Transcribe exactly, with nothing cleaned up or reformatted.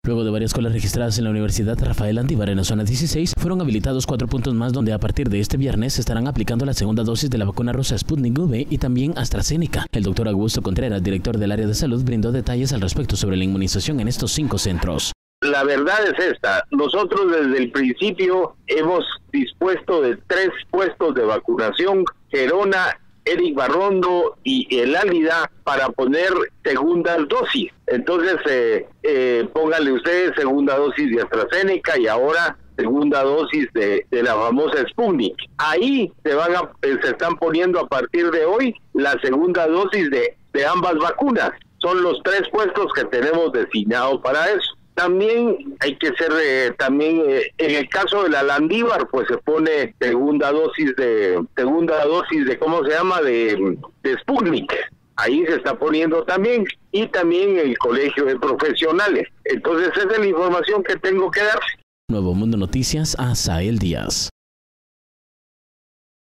Luego de varias colas registradas en la Universidad Rafael Andívar en la zona dieciséis, fueron habilitados cuatro puntos más donde a partir de este viernes se estarán aplicando la segunda dosis de la vacuna rusa Sputnik V y también AstraZeneca. El doctor Augusto Contreras, director del área de salud, brindó detalles al respecto sobre la inmunización en estos cinco centros. La verdad es esta, nosotros desde el principio hemos dispuesto de tres puestos de vacunación, Gerona, Eric Barrondo y el Álida, para poner segundas dosis. Entonces, eh, eh, pónganle ustedes segunda dosis de AstraZeneca y ahora segunda dosis de, de la famosa Sputnik. Ahí se van a, se están poniendo a partir de hoy la segunda dosis de, de ambas vacunas. Son los tres puestos que tenemos designados para eso. También hay que ser, eh, también eh, en el caso de la Landívar, pues se pone segunda dosis de, segunda dosis de, ¿cómo se llama? De, de Sputnik. Ahí se está poniendo también, y también el colegio de profesionales. Entonces esa es la información que tengo que dar. Nuevo Mundo Noticias, Asael Díaz.